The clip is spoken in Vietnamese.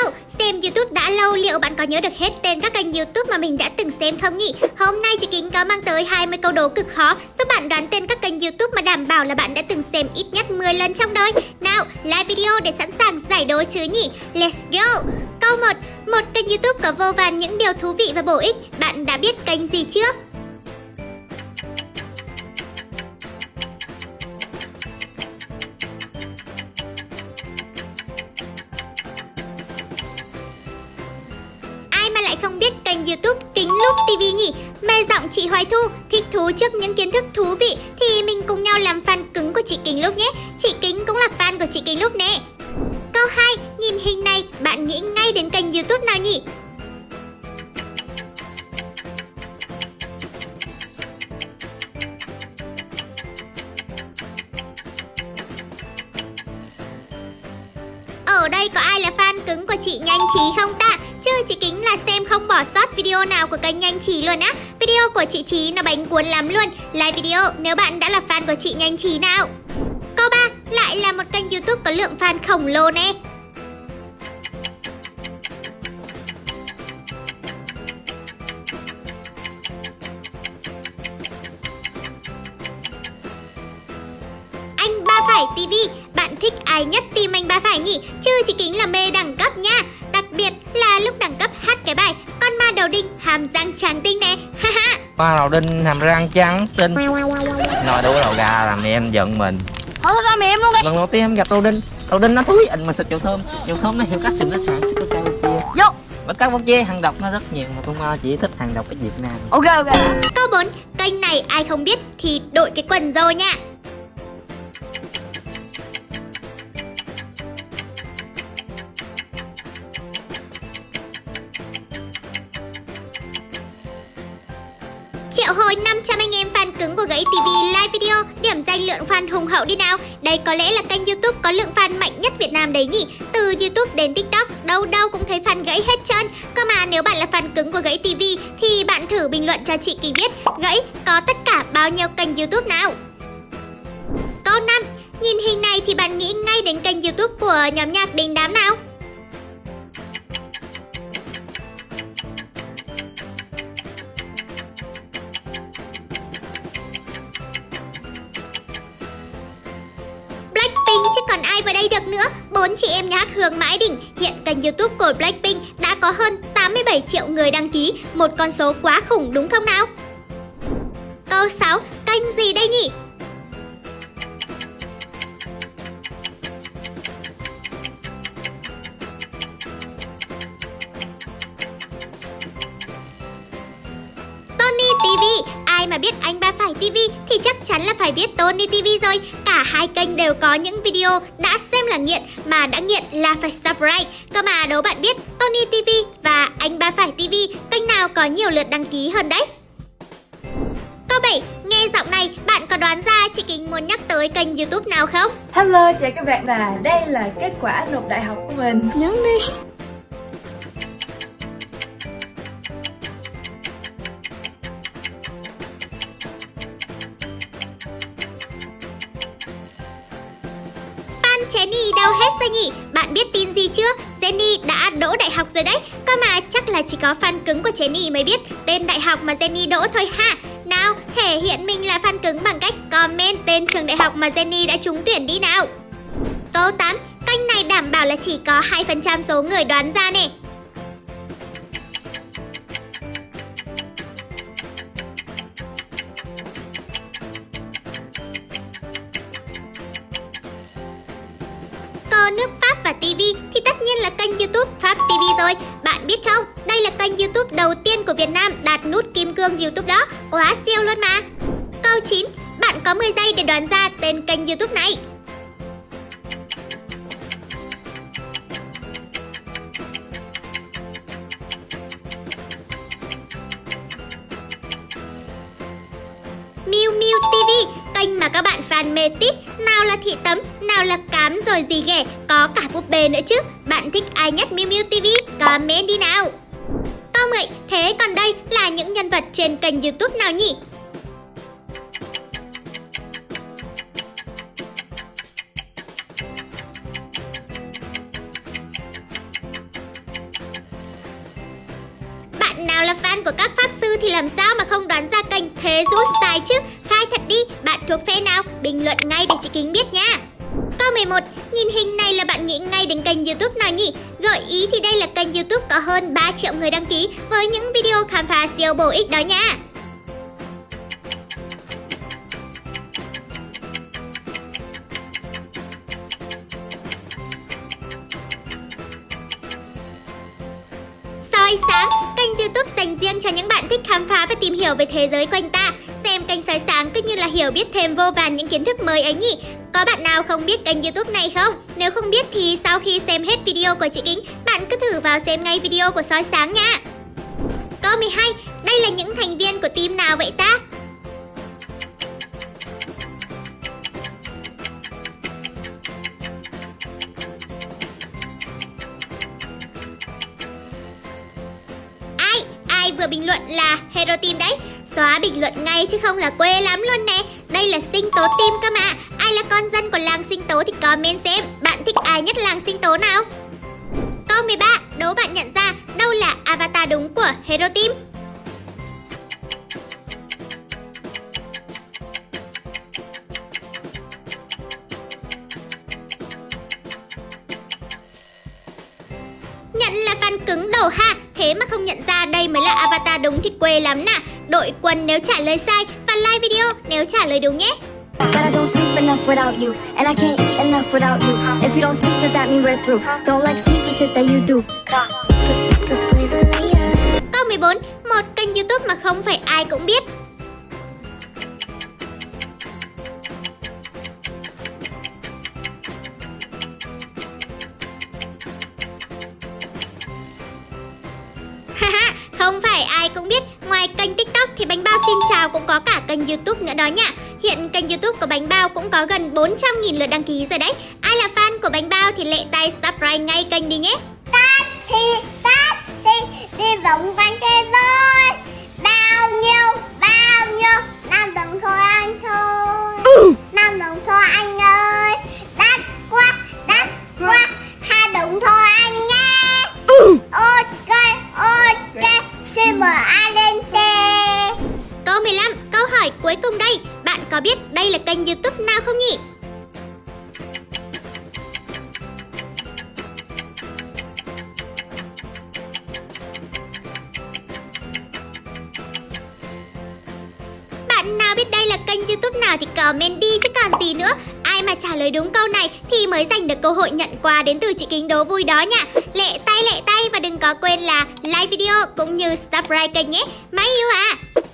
Hello, xem YouTube đã lâu, liệu bạn có nhớ được hết tên các kênh YouTube mà mình đã từng xem không nhỉ? Hôm nay chị Kính có mang tới 20 câu đố cực khó giúp bạn đoán tên các kênh YouTube mà đảm bảo là bạn đã từng xem ít nhất 10 lần trong đời. Nào, like video để sẵn sàng giải đố chứ nhỉ? Let's go! Câu 1. Một kênh YouTube có vô vàn những điều thú vị và bổ ích. Bạn đã biết kênh gì chưa? Mà lại không biết kênh YouTube Kính Lúc TV nhỉ? Mê giọng chị Hoài Thu, thích thú trước những kiến thức thú vị thì mình cùng nhau làm fan cứng của chị Kính Lúc nhé. Chị Kính cũng là fan của chị Kính Lúc nè. Câu 2, nhìn hình này bạn nghĩ ngay đến kênh YouTube nào nhỉ? Ở đây có ai là fan cứng của chị Nhanh Trí không ta? Chứ chị Kính là xem không bỏ sót video nào của kênh Nhanh Trí luôn á. Video của chị Trí nó bánh cuốn lắm luôn. Like video nếu bạn đã là fan của chị Nhanh Trí nào. Câu 3, lại là một kênh YouTube có lượng fan khổng lồ nè. Anh Ba Phải TV, bạn thích ai nhất team Anh Ba Phải nhỉ? Chứ chị Kính là mê đẳng cấp nha. Đặc biệt là lúc đẳng cấp hát cái bài Con Ma Đầu Đinh Hàm Răng Trắng Tinh nè. Ma Đầu Đinh Hàm Răng Trắng Tinh. Nói đuổi đầu ra làm em giận mình. Thôi ra mẹ em luôn đi. Lần đầu tiên em gặp Đầu Đinh nó thúi anh mà xịt dầu thơm. Dầu thơm nó hiểu cách xịt nó soạn xịt cái kia. Vô. Và các bông chê hàng độc nó rất nhiều mà con chỉ thích hàng độc ở Việt Nam. Ok. Câu 4, kênh này ai không biết thì đội cái quần rồi nha. Triệu hồi 500 anh em fan cứng của Gãy TV live video, điểm danh lượng fan hùng hậu đi nào. Đây có lẽ là kênh YouTube có lượng fan mạnh nhất Việt Nam đấy nhỉ. Từ YouTube đến TikTok, đâu đâu cũng thấy fan Gãy hết trơn. Cơ mà nếu bạn là fan cứng của Gãy TV thì bạn thử bình luận cho chị Kỳ biết Gãy có tất cả bao nhiêu kênh YouTube nào. Câu 5, nhìn hình này thì bạn nghĩ ngay đến kênh YouTube của nhóm nhạc Đình Đám nào. Blackpink chứ còn ai vào đây được nữa. 4 chị em nhạc hướng mãi đỉnh. Hiện kênh YouTube của Blackpink đã có hơn 87 triệu người đăng ký. Một con số quá khủng đúng không nào? Câu 6, kênh gì đây nhỉ? Tony TV. Ai mà biết Anh Ba Phải TV thì chắc chắn là phải biết Tony TV rồi. Cả hai kênh đều có những video đã xem là nghiện, mà đã nghiện là phải subscribe. Cơ mà đố bạn biết Tony TV và Anh Ba Phải TV kênh nào có nhiều lượt đăng ký hơn đấy? Câu 7, nghe giọng này bạn có đoán ra chị Kính muốn nhắc tới kênh YouTube nào không? Hello, chào các bạn và đây là kết quả nộp đại học của mình. Nhấn đi. Jennie đâu hết rồi nhỉ? Bạn biết tin gì chưa? Jennie đã đỗ đại học rồi đấy. Cơ mà chắc là chỉ có fan cứng của Jennie mới biết tên đại học mà Jennie đỗ thôi ha. Nào, thể hiện mình là fan cứng bằng cách comment tên trường đại học mà Jennie đã trúng tuyển đi nào. Câu 8, kênh này đảm bảo là chỉ có 2% số người đoán ra nè. Nước Pháp và TV thì tất nhiên là kênh YouTube Pháp TV rồi. Bạn biết không, đây là kênh YouTube đầu tiên của Việt Nam đạt nút kim cương YouTube đó. Quá siêu luôn mà. Câu 9, bạn có 10 giây để đoán ra tên kênh YouTube này. Miu Miu TV, kênh mà các bạn fan mê tít, nào là thị tấm, nào là cám rồi gì ghẻ, có cả búp bê nữa chứ. Bạn thích ai nhất Miu Miu TV? Comment đi nào. Câu 10, thế còn đây là những nhân vật trên kênh YouTube nào nhỉ? của các pháp sư thì làm sao mà không đoán ra kênh Thế Dũ Style chứ? Khai thật đi, bạn thuộc phe nào? Bình luận ngay để chị Kính biết nha. Câu 11, nhìn hình này là bạn nghĩ ngay đến kênh YouTube nào nhỉ? Gợi ý thì đây là kênh YouTube có hơn 3 triệu người đăng ký với những video khám phá siêu bổ ích đó nha. Soi Sáng, kênh YouTube dành riêng cho những bạn thích khám phá và tìm hiểu về thế giới quanh ta. Xem kênh Soi Sáng cứ như là hiểu biết thêm vô vàn những kiến thức mới ấy nhỉ. Có bạn nào không biết kênh YouTube này không? Nếu không biết thì sau khi xem hết video của chị Kính, bạn cứ thử vào xem ngay video của Soi Sáng nha. Câu 12, đây là những thành viên của team nào vậy ta? Ai vừa bình luận là Hero Team đấy? Xóa bình luận ngay chứ không là quê lắm luôn nè. Đây là Sinh Tố Team cơ mà. Ai là con dân của làng Sinh Tố thì comment xem bạn thích ai nhất làng Sinh Tố nào. Câu 13, đố bạn nhận ra đâu là avatar đúng của Hero Team. Nhận là fan cứng đầu ha, thế mà không nhận ra đây mới là avatar đúng thì quê lắm nè. Đội quân nếu trả lời sai và like video nếu trả lời đúng nhé. But I don't sleep enough without you, and I can't eat enough without you. If you don't speak, does that mean we're through? Don't like sneaky shit that you do. Câu 14, một kênh YouTube mà không phải ai cũng biết. Không phải ai cũng biết, ngoài kênh TikTok thì Bánh Bao Xin Chào cũng có cả kênh YouTube nữa đó nha. Hiện kênh YouTube của Bánh Bao cũng có gần 400.000 lượt đăng ký rồi đấy. Ai là fan của Bánh Bao thì lệ tay subscribe ngay kênh đi nhé. Taxi đi vòng quanh thế giới. Bao nhiêu năm đồng thôi anh thôi. 5 đồng thôi anh ơi. Đắt quá 2 đồng thôi anh nhé. Ok, xin mời ai lên xe. Câu 15, câu hỏi cuối cùng đây. Bạn có biết đây là kênh YouTube nào không nhỉ? Bạn nào biết đây là kênh YouTube nào thì comment đi chứ còn gì nữa. Ai mà trả lời đúng câu này thì mới giành được cơ hội nhận quà đến từ chị Kính đố vui đó nha. Lệ tay và đừng có quên là like video cũng như subscribe kênh nhé. Máy yêu à.